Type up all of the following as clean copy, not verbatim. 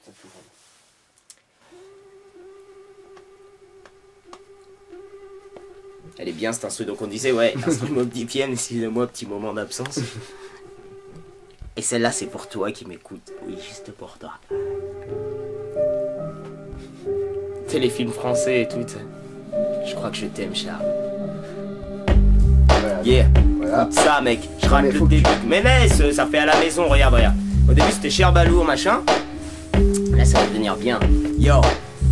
Ça tout rend. Elle est bien cette instru, donc on disait ouais, instru Mobb Deep, excusez-moi, petit moment d'absence. Et celle-là c'est pour toi qui m'écoute, oui juste pour toi. Téléfilm français et tout, je crois que je t'aime Charles. Voilà. Yeah, Voilà. écoute ça mec, je rate le début. Mais laisse, ça fait à la maison, regarde. Au début c'était cher balourd machin, là ça va devenir bien. Yo.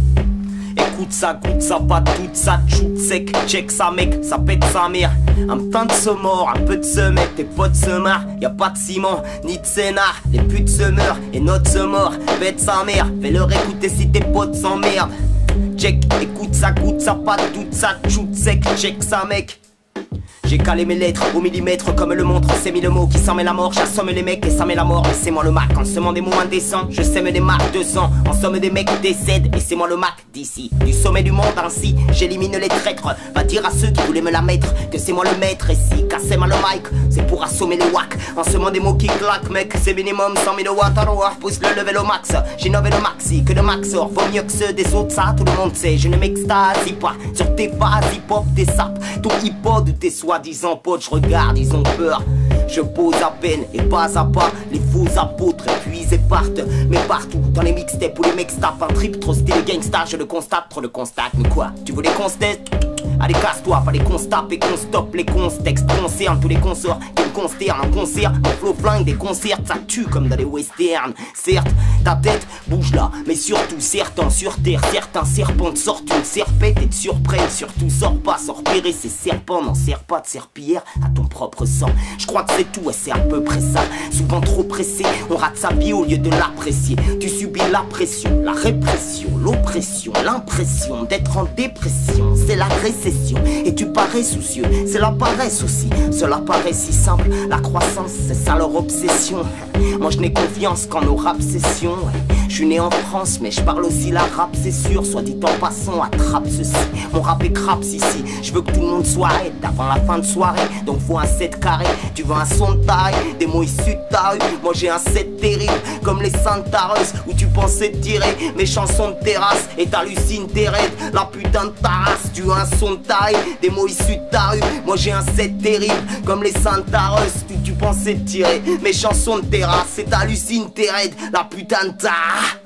Écoute ça, goûte ça, pas toute ça, shoot sec, check ça mec, ça pète sa mère. Un putain de ce mort, un peu de ce mec, tes potes se marrent, y'a pas de ciment, ni de scénar, les putes se meurent et notre se mord, bête sa mère, fais-leur écouter si tes potes s'emmerdent. Check, écoute ça, goûte ça, pas toute ça, shoot sec, check ça mec. J'ai calé mes lettres au millimètre comme le montre, c'est mis le mot qui s'en met la mort, j'assomme les mecs et ça met la mort, et c'est moi le Mac, en semant des mots indécents, je sème des marques de sang, en somme des mecs décèdent, et c'est moi le Mac d'ici, du sommet du monde ainsi, j'élimine les traîtres, va dire à ceux qui voulaient me la mettre, que c'est moi le maître, et si cassez-moi le mic, c'est pour assommer les wacks, en semant des mots qui claquent mec, c'est minimum 100 000 watts à l'heure, pousse le level au max, j'innove le maxi, que le max sort, vaut mieux que ceux des autres, ça tout le monde sait, je ne m'extasie pas, sur tes phases hip-hop, tes sapes, ton hip-hop ou tes soi-disant potes, je regarde, ils ont peur. Je pose à peine et pas à pas les faux apôtres épuisés partent. Mais partout, dans les mixtapes où les mecs tapent un trip trop stylé gangsta, je le constate, trop le constate. Mais quoi, tu veux les constater? Allez casse-toi, pas les constats et qu'on stoppe les contextes concernent tous les consorts qui me consternent en concert. Mon flow flingue des concerts, ça tue comme dans les westerns. Certes, ta tête bouge là, mais surtout certains sur terre, certains serpents te sortent une serpette et te surprennent. Surtout sors pas sans repérer ces serpents, n'en sers pas de serpillière à ton propre sang. Je crois que c'est tout, et c'est à peu près ça. Souvent trop pressé, on rate sa vie au lieu de l'apprécier. Tu subis la pression, la répression, l'oppression, l'impression d'être en dépression. C'est la récession et tu parais soucieux, c'est la paresse aussi. Cela paraît si simple, la croissance c'est ça leur obsession. Moi je n'ai confiance qu'en nos rap sessions. Je suis né en France mais je parle aussi l'arabe c'est sûr. Soit dit en passant, attrape ceci. Mon rap est craps ici. Je veux que tout le monde soit raide avant la fin de soirée. Donc faut un 7 carré, tu veux un son de taille, des mots issus de ta rue. Moi j'ai un set terrible comme les Santaros où tu pensais tirer mes chansons de terrasse et t'hallucines tes raids. La putain de ta race, tu veux un son de taille, des mots issus de ta rue. Moi j'ai un set terrible comme les Santaros où tu pensais tirer mes chansons de terrasse et t'hallucines tes raids. La putain de ta...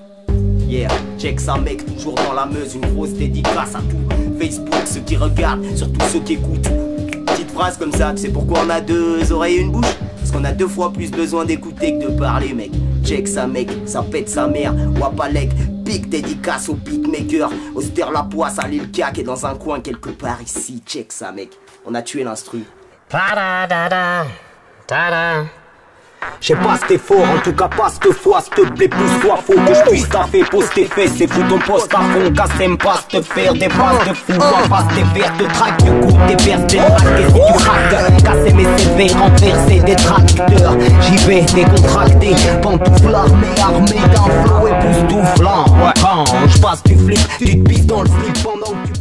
Yeah, check ça mec, toujours dans la Meuse, une grosse dédicace à tout Facebook, ceux qui regardent, surtout ceux qui écoutent. Petite phrase comme ça, tu sais pourquoi on a deux oreilles et une bouche? Parce qu'on a 2 fois plus besoin d'écouter que de parler mec. Check ça mec, ça pète sa mère, Wapalek, big dédicace au beatmaker, Auster la poisse à Lil K qui est dans un coin quelque part ici. Check ça mec, on a tué l'instru. Je sais pas si t'es fort, en tout cas pas cette fois, s'il te plaît, pousse-toi, faut que je puisse taffer, pose tes fesses et fous ton poste à fond, casse pas te faire des passes de fou, toi passe tes verres, te traque, du coup tes verses, tes traques, et si tu craques, casser mes CV, renverser des tracteurs, j'y vais décontracté, pantoufle armée d'un flow époustouflant, ouais, quand je passe tu flippes, tu te pisses dans le slip pendant que tu